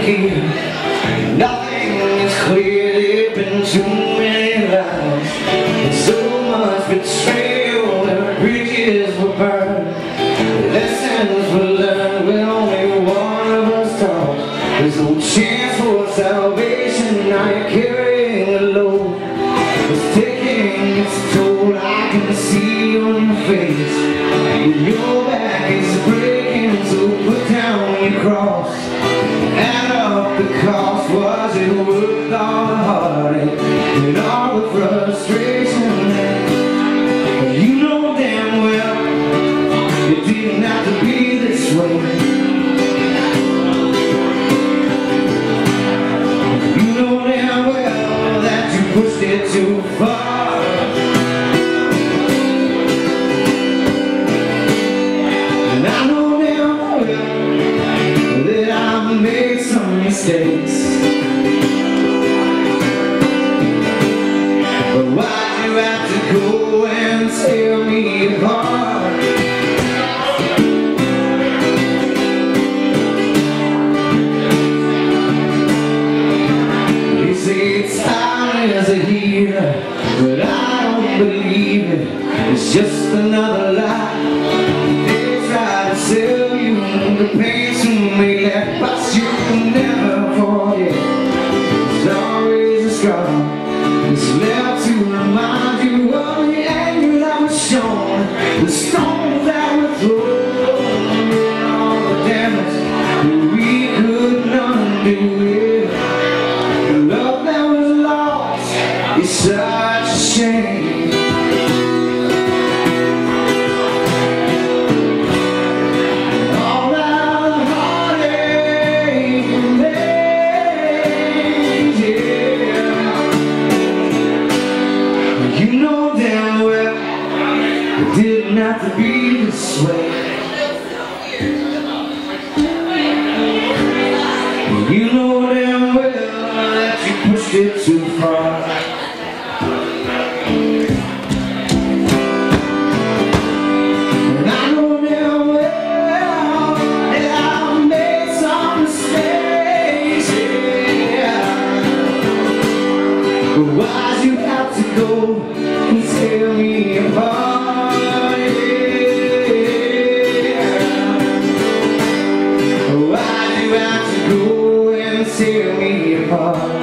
here. Nothing is clear, there've been too many lies, and so much betrayal, and bridges were burned. Lessons were learned when only one of us talks. There's no chance for salvation, now you're carrying a load. It's taking its toll, I can see on your face. Your back is breaking, so put down your cross. Add up the cost, was it worth all the heartache and all the frustration? You know damn well it didn't have to be this way. You know damn well that you pushed it too far. And I know damn well that I've made some mistakes. But why'd you have to go and tear me apart? You say time is a healer, but I don't believe it. It's just another lie. They try to sell you the pain soon may left, but you can never forget. There's always a scar that's left to remind you of the anger that was shown, the stones that were thrown, and all the damage that we couldn't undo. The love that was lost is such a shame. You know damn well it didn't have to be this way. You know damn well that you pushed it too far. And I know damn well that I've made some mistakes, yeah. But why'd you have to go and tear me apart, yeah. Why'd you have to go and tear me apart?